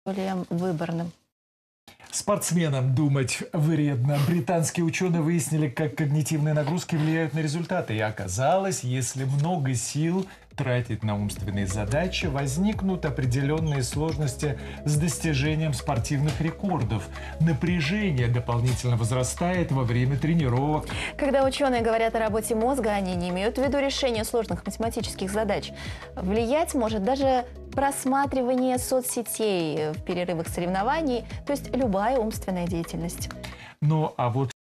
более выборным. Спортсменам думать вредно. Британские ученые выяснили, как когнитивные нагрузки влияют на результаты. И оказалось, если много сил тратить на умственные задачи, возникнут определенные сложности с достижением спортивных рекордов. Напряжение дополнительно возрастает во время тренировок. Когда ученые говорят о работе мозга, они не имеют в виду решение сложных математических задач. Влиять может даже просматривание соцсетей в перерывах соревнований, то есть любая умственная деятельность. Ну а вот